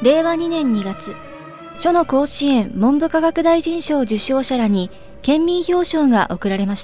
令和2年2月、書の甲子園文部科学大臣賞受賞者らに県民表彰が贈られました。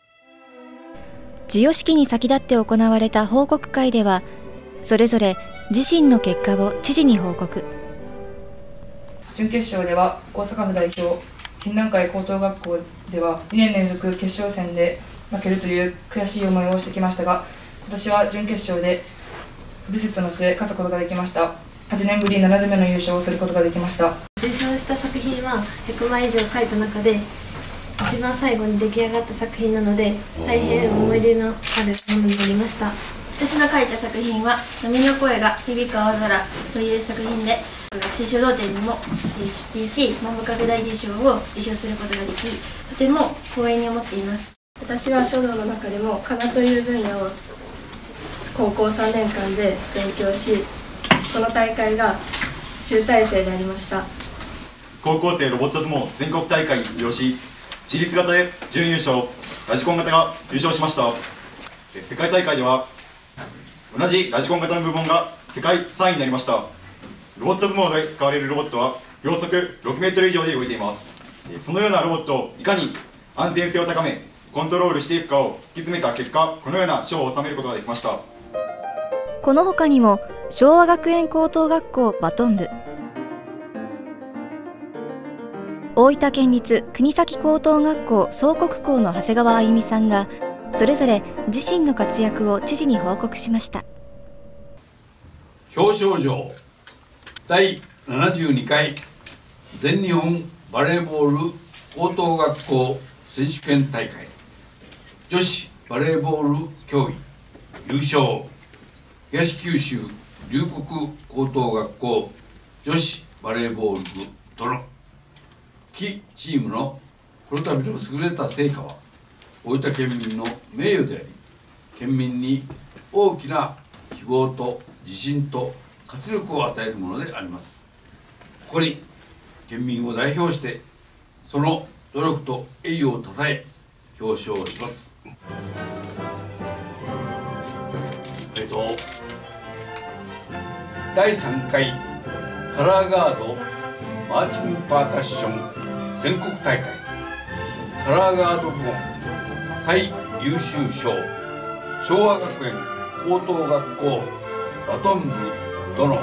授与式に先立って行われた報告会では、それぞれ自身の結果を知事に報告。 準決勝では大阪府代表金蘭会高等学校では2年連続決勝戦で負けるという悔しい思いをしてきましたが、今年は準決勝でフルセットの末勝つことができました。8年ぶり7度目の優勝をすることができました。 受賞した作品は100枚以上書いた中で一番最後に出来上がった作品なので、大変思い出のあるものになりました。 私の書いた作品は波の声が響く青空という作品で、青書道展にも出品し文部科学大臣賞を受賞することができ、とても光栄に思っています。 私は書道の中でも仮名という分野を高校3年間で勉強し、この大会が集大成でありました。 高校生ロボット相撲全国大会に出場し、自立型で準優勝、ラジコン型が優勝しました。世界大会では同じラジコン型の部門が世界3位になりました。ロボット相撲で使われるロボットは秒速6メートル以上で動いています。そのようなロボットをいかに安全性を高めコントロールしていくかを突き詰めた結果、このような賞を収めることができました。 この他にも昭和学園高等学校バトン部、大分県立国東高等学校総国校の長谷川あゆみさんがそれぞれ自身の活躍を知事に報告しました。 表彰状第72回全日本バレーボール高等学校選手権大会女子バレーボール競技優勝、東九州龍谷高等学校女子バレーボール部殿。貴チームのこの度の優れた成果は大分県民の名誉であり、県民に大きな希望と自信と活力を与えるものであります。ここに県民を代表してその努力と栄誉をたたえ表彰します。第3回カラーガードマーチングパーカッション全国大会カラーガード部門最優秀賞、昭和学園高等学校バトン部殿。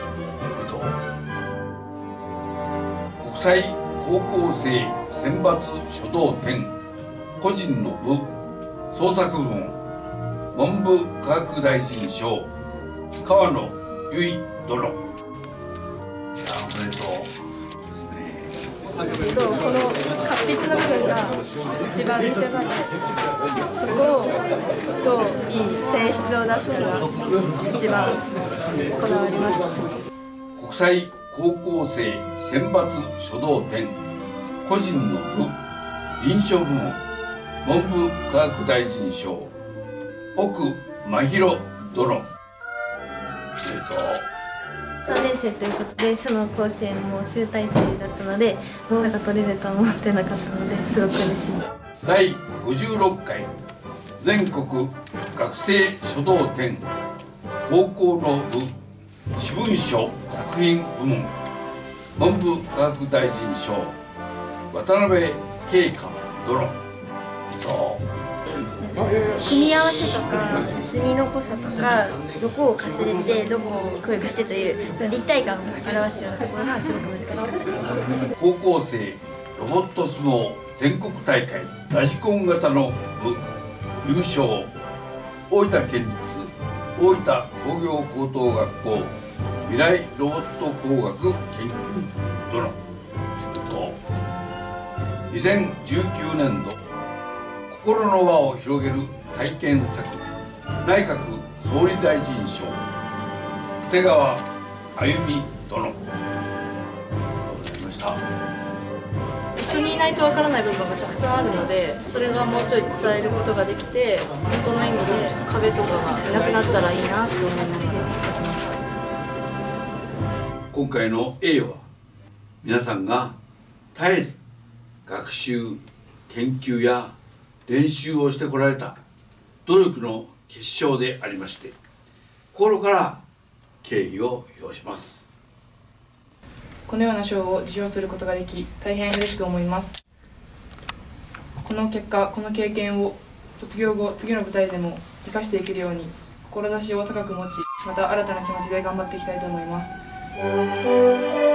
国際高校生選抜書道展個人の部創作部門文部科学大臣賞、川野由衣殿。おめでとう。 この達筆の部分が一番見せ場で、そこをどういい性質を出すのが一番こだわりました。 国際高校生選抜書道展個人の部臨書部門文部科学大臣賞、奥真宙殿。 3年生ということで書の甲子園も集大成だったので、まさか取れるとは思ってなかったのですごく嬉しいです。 第56回全国学生書道展高校の部私文書作品部門文部科学大臣賞、渡辺慶香殿。 組み合わせとか墨の濃さとかどこをかすれてどこを黒くしてというその立体感を表すようなところがすごく難しかったです。 高校生ロボット相撲全国大会ラジコン型の部優勝、大分県立大分工業高等学校未来ロボット工学研究殿。2019年度心の輪を広げる体験作内閣総理大臣賞、長谷川あゆみ殿。 一緒にいないとわからない部分がたくさんあるので、それがもうちょい伝えることができて、本当の意味で壁とかがなくなったらいいなと思いながら書きました。 今回の栄誉は皆さんが絶えず学習研究や練習をしてこられた努力の結晶でありまして、心から敬意を表します。 このような賞を受賞することができ、大変嬉しく思います。この結果、この経験を卒業後、次の舞台でも生かしていけるように、志を高く持ち、また新たな気持ちで頑張っていきたいと思います。